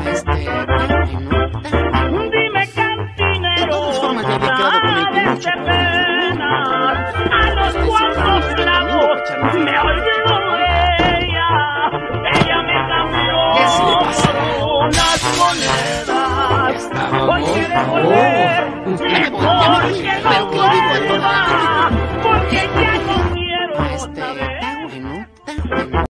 Dime, cantinero, sales de penas, a los cuantos clavos me olvidó ella. Ella me cambió unas monedas. Hoy quiere volver porque no